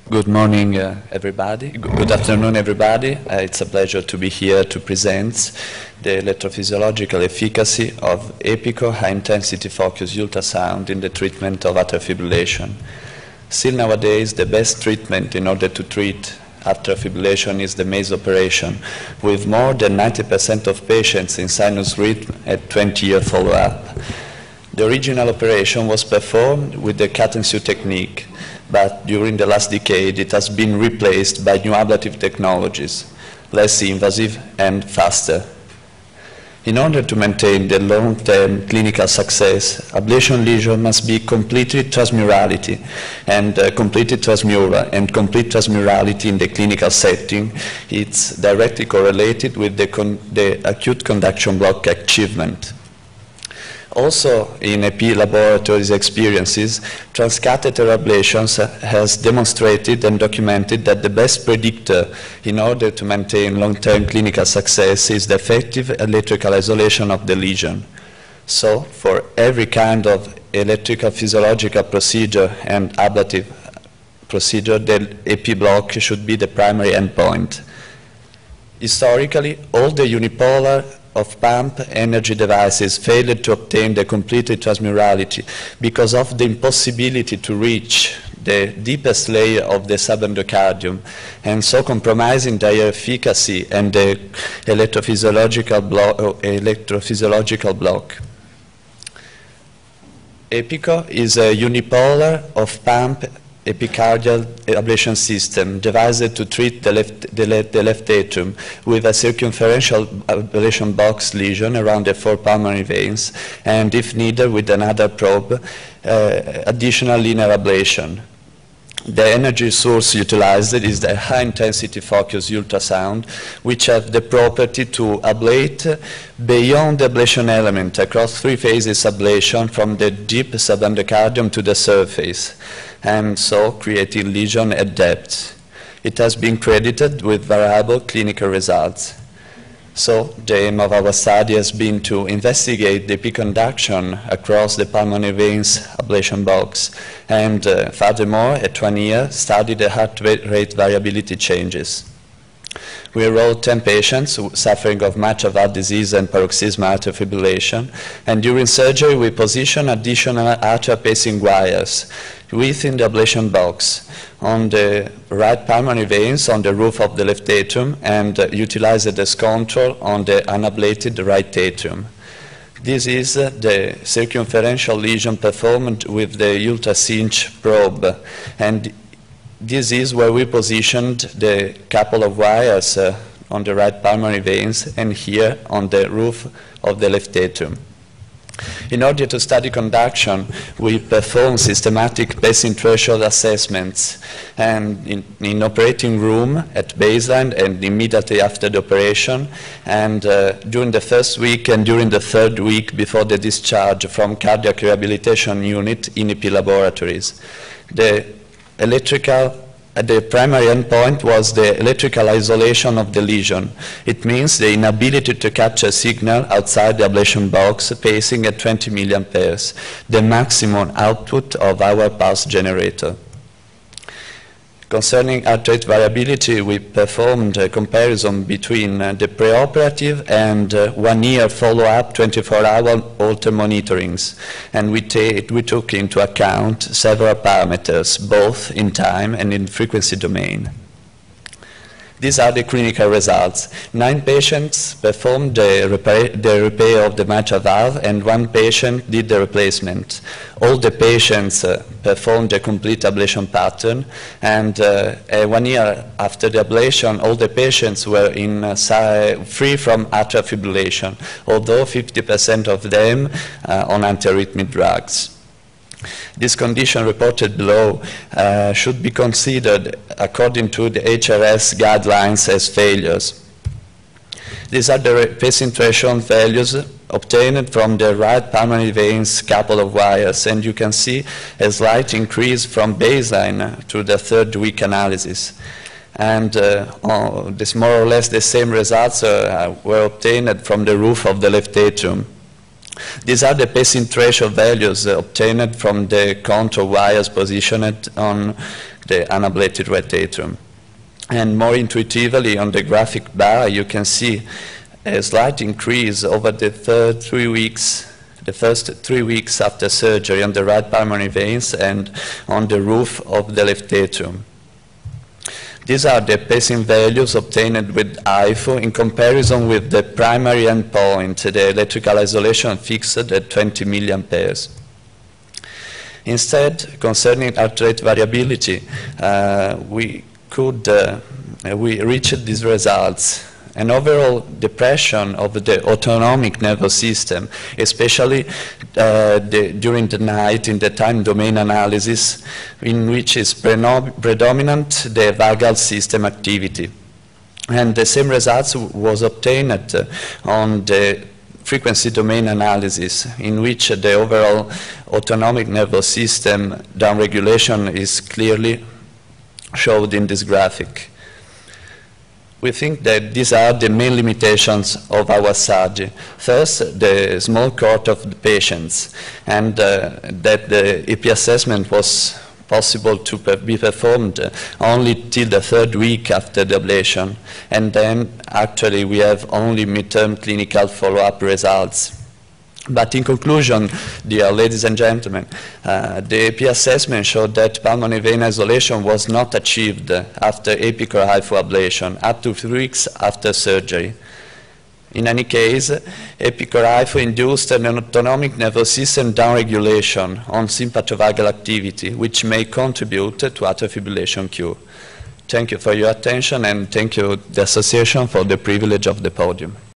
Good morning, everybody. Good afternoon, everybody. It's a pleasure to be here to present the electrophysiological efficacy of EPICO high-intensity focused ultrasound in the treatment of atrial fibrillation. Still nowadays, the best treatment in order to treat atrial fibrillation is the MACE operation, with more than 90% of patients in sinus rhythm at 20-year follow-up. The original operation was performed with the cut and sew technique, but during the last decade it has been replaced by new ablative technologies, less invasive and faster. In order to maintain the long-term clinical success, ablation lesion must be completely transmurality, and completely transmural and complete transmurality in the clinical setting. It's directly correlated with the acute conduction block achievement. Also, in EP laboratories experiences, transcatheter ablations has demonstrated and documented that the best predictor in order to maintain long-term clinical success is the effective electrical isolation of the lesion. So, for every kind of electrical physiological procedure and ablative procedure, the EP block should be the primary endpoint. Historically, all the unipolar of pump energy devices failed to obtain the complete transmurality because of the impossibility to reach the deepest layer of the subendocardium, and so compromising their efficacy and the electrophysiological block. EPICO is a unipolar of pump epicardial ablation system devised to treat the left atrium with a circumferential ablation box lesion around the 4 pulmonary veins, and if needed with another probe, additional linear ablation. The energy source utilized is the high-intensity focused ultrasound, which have the property to ablate beyond the ablation element across 3 phases ablation from the deep subendocardium to the surface, and so creating lesion at depth. It has been credited with variable clinical results. So the aim of our study has been to investigate the peak conduction across the pulmonary veins ablation box, and furthermore, at 1 year, study the heart rate variability changes. We enrolled 10 patients suffering of mitral valve disease and paroxysmal atrial fibrillation, and during surgery we positioned additional atrial pacing wires within the ablation box on the right pulmonary veins on the roof of the left atrium, and utilized as control on the unablated right atrium. This is the circumferential lesion performed with the UltraCinch probe, and this is where we positioned the couple of wires on the right pulmonary veins and here on the roof of the left atrium. In order to study conduction, we perform systematic pacing threshold assessments, and in operating room at baseline and immediately after the operation, and during the first week and during the 3rd week before the discharge from cardiac rehabilitation unit in EP laboratories. The primary endpoint was the electrical isolation of the lesion. It means the inability to capture signal outside the ablation box pacing at 20 milliamperes, the maximum output of our pulse generator. Concerning heart rate variability, we performed a comparison between the preoperative and 1 year follow-up 24-hour Holter monitorings, and we took into account several parameters, both in time and in frequency domain. These are the clinical results. 9 patients performed the repair of the mitral valve, and 1 patient did the replacement. All the patients performed a complete ablation pattern, and 1 year after the ablation, all the patients were free from atrial fibrillation, although 50% of them on antiarrhythmic drugs. This condition reported below should be considered according to the HRS guidelines as failures. These are the pacing threshold values obtained from the right pulmonary veins couple of wires, and you can see a slight increase from baseline to the 3rd week analysis. And this more or less the same results were obtained from the roof of the left atrium. These are the pacing threshold values obtained from the contour wires positioned on the unablated right atrium. And more intuitively, on the graphic bar, you can see a slight increase over the first 3 weeks after surgery on the right pulmonary veins and on the roof of the left atrium. These are the pacing values obtained with HIFU in comparison with the primary endpoint, the electrical isolation fixed at 20 milliamperes. Instead, concerning heart rate variability, we reached these results. An overall depression of the autonomic nervous system, especially during the night in the time domain analysis, in which is predominant the vagal system activity. And the same results was obtained on the frequency domain analysis, in which the overall autonomic nervous system downregulation is clearly showed in this graphic. We think that these are the main limitations of our study. First, the small cohort of the patients, and that the EP assessment was possible to be performed only till the 3rd week after the ablation, and then actually we have only midterm clinical follow-up results. But in conclusion, dear ladies and gentlemen, the EP assessment showed that pulmonary vein isolation was not achieved after APIC or HIFU ablation up to 3 weeks after surgery. In any case, APIC or HIFU induced an autonomic nervous system downregulation on sympathovagal activity, which may contribute to atrial fibrillation cure. Thank you for your attention, and thank you, the association, for the privilege of the podium.